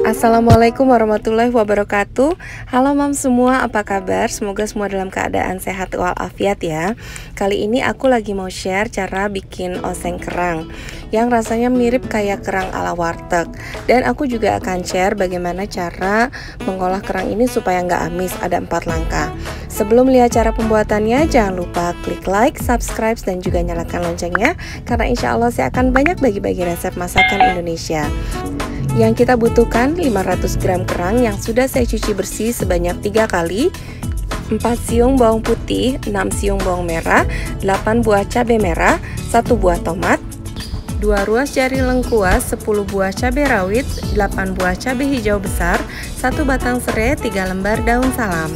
Assalamualaikum warahmatullahi wabarakatuh. Halo mam semua, apa kabar? Semoga semua dalam keadaan sehat walafiat ya. Kali ini aku lagi mau share cara bikin oseng kerang yang rasanya mirip kayak kerang ala warteg. Dan aku juga akan share bagaimana cara mengolah kerang ini supaya nggak amis. Ada 4 langkah. Sebelum lihat cara pembuatannya, jangan lupa klik like, subscribe, dan juga nyalakan loncengnya, karena insya Allah saya akan banyak bagi-bagi resep masakan Indonesia. Yang kita butuhkan 500 gram kerang yang sudah saya cuci bersih sebanyak 3 kali, 4 siung bawang putih, 6 siung bawang merah, 8 buah cabai merah, 1 buah tomat, 2 ruas jari lengkuas, 10 buah cabai rawit, 8 buah cabai hijau besar, 1 batang serai, 3 lembar daun salam,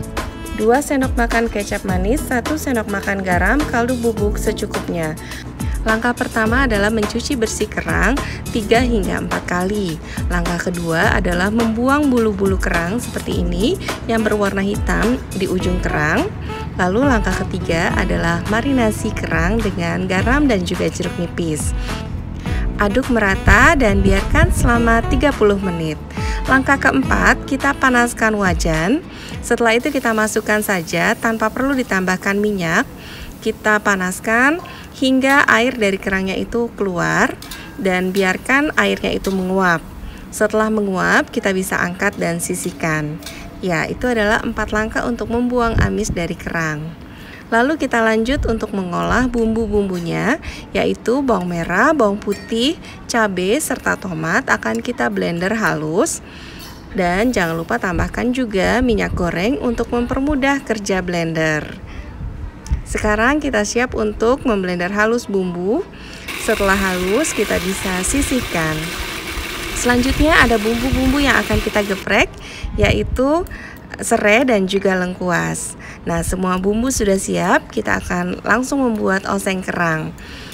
2 sendok makan kecap manis, 1 sendok makan garam, kaldu bubuk secukupnya. Langkah pertama adalah mencuci bersih kerang 3 hingga 4 kali. Langkah kedua adalah membuang bulu-bulu kerang seperti ini yang berwarna hitam di ujung kerang. Lalu langkah ketiga adalah marinasi kerang dengan garam dan juga jeruk nipis. Aduk merata dan biarkan selama 30 menit. Langkah keempat, kita panaskan wajan. Setelah itu kita masukkan saja tanpa perlu ditambahkan minyak. Kita panaskan hingga air dari kerangnya itu keluar dan biarkan airnya itu menguap. Setelah menguap, kita bisa angkat dan sisihkan. Ya, itu adalah 4 langkah untuk membuang amis dari kerang. Lalu kita lanjut untuk mengolah bumbu-bumbunya, yaitu bawang merah, bawang putih, cabai, serta tomat akan kita blender halus. Dan jangan lupa tambahkan juga minyak goreng untuk mempermudah kerja blender. Sekarang kita siap untuk memblender halus bumbu. Setelah halus, kita bisa sisihkan. Selanjutnya ada bumbu-bumbu yang akan kita geprek, yaitu serai dan juga lengkuas. Nah, semua bumbu sudah siap, kita akan langsung membuat oseng kerang.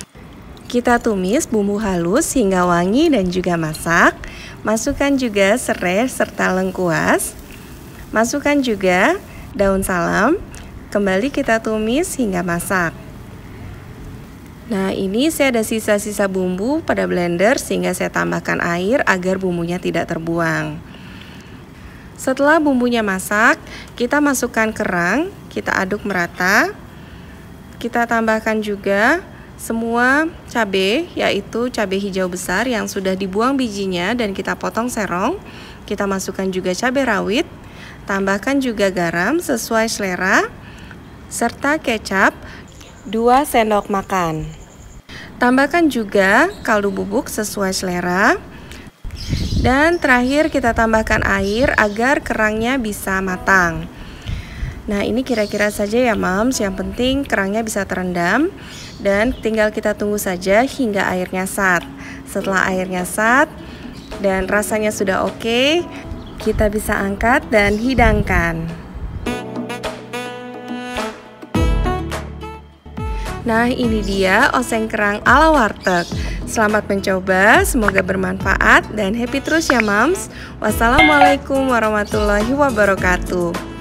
Kita tumis bumbu halus hingga wangi dan juga masak. Masukkan juga serai serta lengkuas. Masukkan juga daun salam. Kembali kita tumis hingga masak. Nah, ini saya ada sisa-sisa bumbu pada blender sehingga saya tambahkan air agar bumbunya tidak terbuang. Setelah bumbunya masak, kita masukkan kerang, kita aduk merata. Kita tambahkan juga semua cabai, yaitu cabai hijau besar yang sudah dibuang bijinya dan kita potong serong. Kita masukkan juga cabai rawit. Tambahkan juga garam sesuai selera, serta kecap 2 sendok makan. Tambahkan juga kaldu bubuk sesuai selera. Dan terakhir kita tambahkan air agar kerangnya bisa matang. Nah, ini kira-kira saja ya mams, yang penting kerangnya bisa terendam. Dan tinggal kita tunggu saja hingga airnya sat. Setelah airnya sat dan rasanya sudah oke, kita bisa angkat dan hidangkan. Nah, ini dia oseng kerang ala warteg. Selamat mencoba, semoga bermanfaat dan happy terus ya mams. Wassalamualaikum warahmatullahi wabarakatuh.